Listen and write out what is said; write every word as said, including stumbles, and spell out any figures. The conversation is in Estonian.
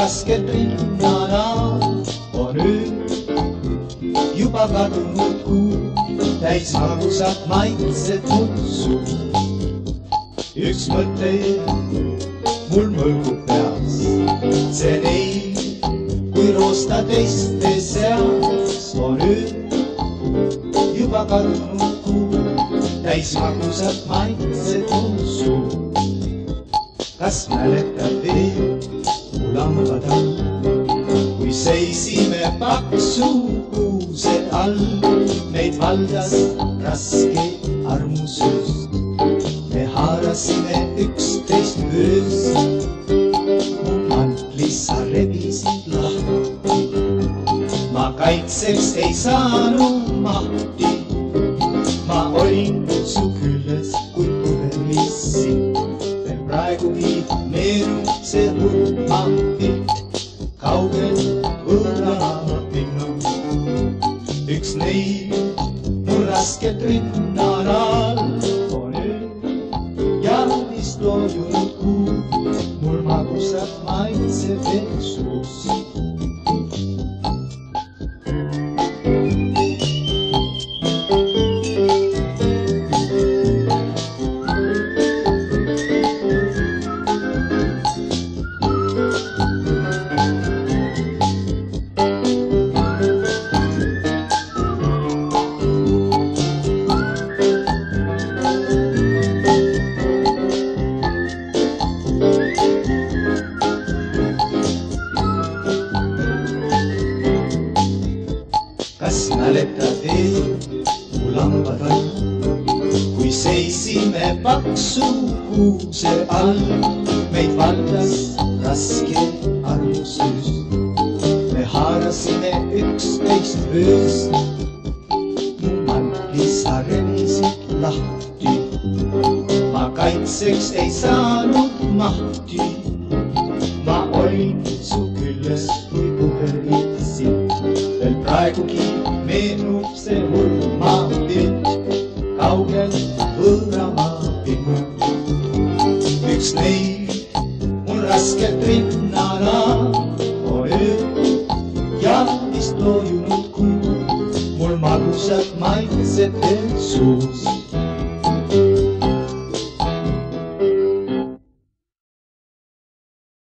raskelt rinnana on öö juba kadunud kuu, täis magusat maitset mul suu. Üks mõte mul mõlgub peas, see neil, kui roosta teiste seas on öö juba kadunud kuu, täis magusat maitset mul suu. Kas mäletad veel mu lambad all, kui seisime paksu kuuse all, meid valdas raske armusööst, me haarasime üksteist ööst. Mu mantli sa rebisid lahti, ma kaitseks ei saanud mahti, ma olin su küljes kui põdemissin. Praegugi meenub see hulmav pilt kaugel Vööramaa pinnal. Üks neil mul raskelt rinnal on öö ja vist loojunud kuu, mul magusat maitseb veel suus. Kas mäletad veel mu lambad all, kui seisime paksu kuuse all, meid valdas raske armusööst, me haarasime üksteist ööst. Mu mantli sa rebisid lahti, ma kaitseks ei saanud mahti, ma olin su küljes kui põdemissin. Veel praegugi meenub see hulmav pilt kaugel Vööramaa pinnal. Üks neil mul raskelt rinnana on öö ja vist loojunud kuu, mul magusat maitseb veel suus.